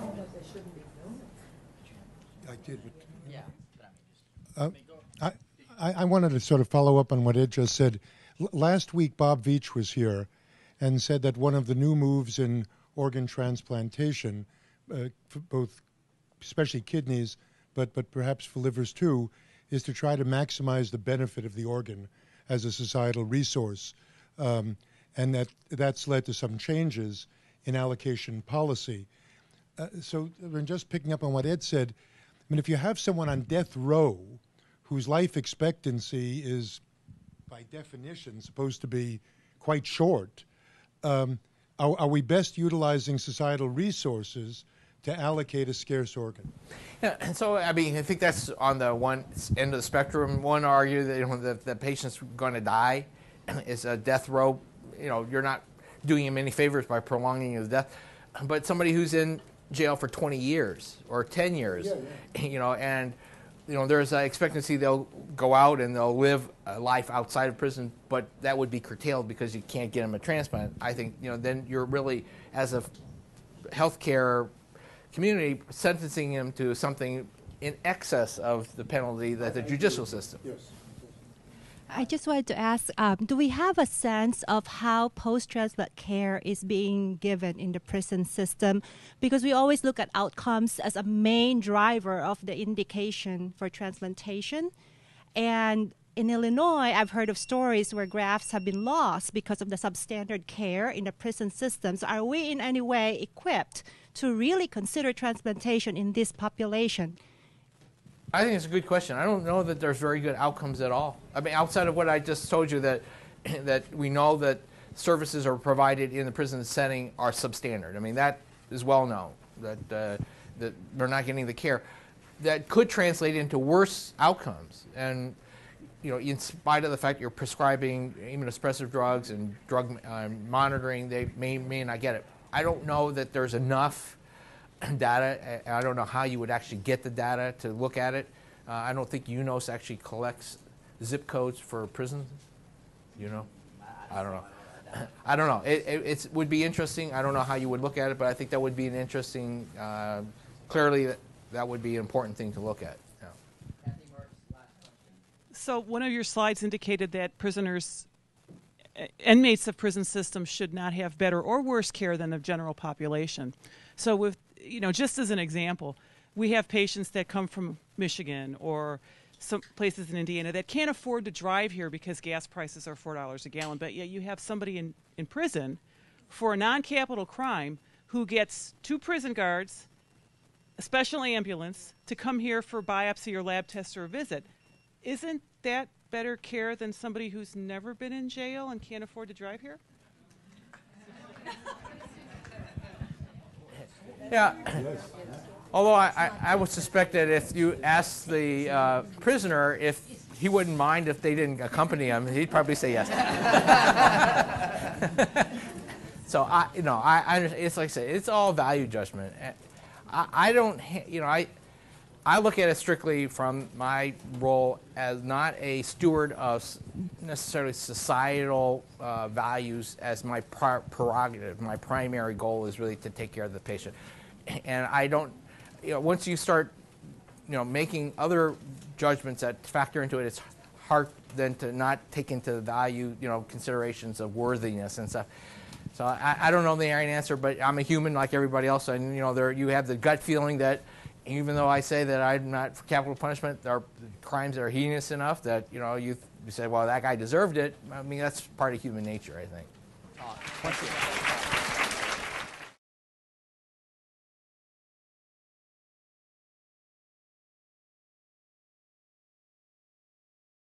I did. I wanted to sort of follow up on what Ed just said. Last week, Bob Veach was here and said that one of the new moves in organ transplantation, for both, especially kidneys, but perhaps for livers too, is to try to maximize the benefit of the organ as a societal resource. And that's led to some changes in allocation policy. So just picking up on what Ed said, if you have someone on death row whose life expectancy is, by definition, supposed to be quite short, are we best utilizing societal resources to allocate a scarce organ? Yeah, and so I think that's on the one end of the spectrum. One argue that the patient's going to die is a death row. You're not doing him any favors by prolonging his death. But somebody who's in jail for 20 years or 10 years, and there's an expectancy they'll go out and they'll live a life outside of prison, but that would be curtailed because you can't get them a transplant. I think then you're really, as a healthcare community, sentencing him to something in excess of the penalty that the judicial system. Yes. I just wanted to ask, do we have a sense of how post-transplant care is being given in the prison system? Because we always look at outcomes as a main driver of the indication for transplantation. And in Illinois, I've heard of stories where grafts have been lost because of the substandard care in the prison systems. Are we in any way equipped to really consider transplantation in this population? I think it's a good question. I don't know that there's very good outcomes at all. Outside of what I just told you, that we know that services are provided in the prison setting are substandard. That is well known, that they're not getting the care. That could translate into worse outcomes. And, in spite of the fact you're prescribing immunosuppressive drugs and drug monitoring, they may not get it. I don't know that there's enough data. I don't know how you would actually get the data to look at it. I don't think UNOS actually collects zip codes for prisons. You know? I don't know. I don't know. It would be interesting. I don't know how you would look at it, but I think that would be an interesting, clearly that would be an important thing to look at. Yeah. So one of your slides indicated that inmates of prison systems should not have better or worse care than the general population. So with, just as an example, we have patients that come from Michigan or some places in Indiana that can't afford to drive here because gas prices are $4 a gallon, but yet you have somebody in prison for a non-capital crime who gets 2 prison guards, a special ambulance, to come here for biopsy or lab test or a visit. Isn't that better care than somebody who's never been in jail and can't afford to drive here? Yeah. Although I would suspect that if you asked the prisoner if he wouldn't mind if they didn't accompany him, he'd probably say yes. So it's like I say, it's all value judgment. I don't, I look at it strictly from my role as not a steward of necessarily societal values as my prerogative. My primary goal is really to take care of the patient, and I don't. Once you start, making other judgments that factor into it, it's hard then to not take into the value, considerations of worthiness and stuff. So I don't know the right answer, but I'm a human like everybody else, and you have the gut feeling that even though I say that I'm not for capital punishment, there are crimes that are heinous enough that you say, well, that guy deserved it. I mean, that's part of human nature, I think. Thank you.